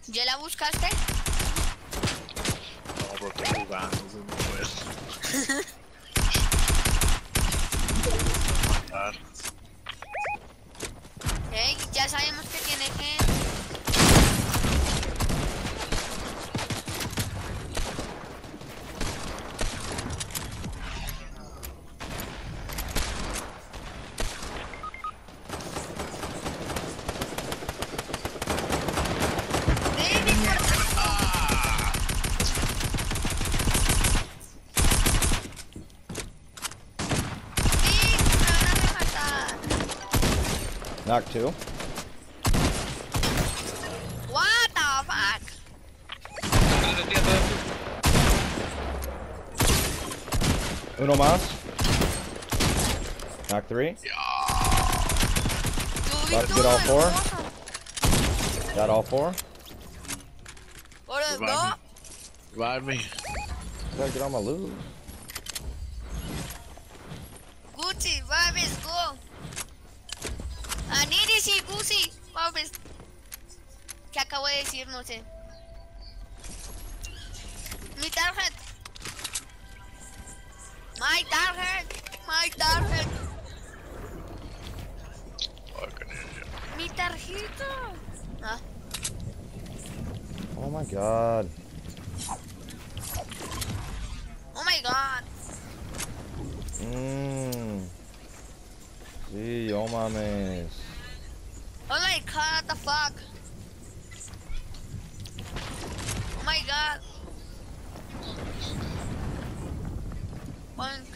¿Ya la buscaste? No, porque estoy jugando, eso no puedo. Matar. Hey, ya sabemos que tiene que... David, por... Sí, me van a rematar. Knock 2. What the fuck? Uno más. Knock 3. About to get all 4. Got all 4. Por el Revive go. me. Revive me. Gotta get all my loot. Gucci, Babes, go. Anirisi, Gucci, Babes. ¿Qué acabo de decir? No sé. Mi target. My target. My target. Fucking idiot. Mi tarjeta. Ah, Oh my god. oh my god. Sí, oh mames. Oh my god, what the fuck. Oh my god. Punk.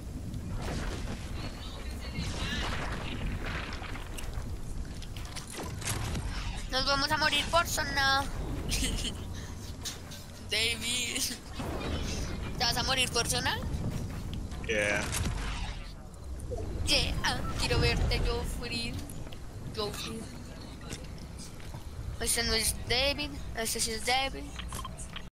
Nos vamos a morir por zona. David. ¿Te vas a morir por zona? Yeah. Yeah, quiero verte, Joffrey. Joffrey. Este no es David, este sí es David.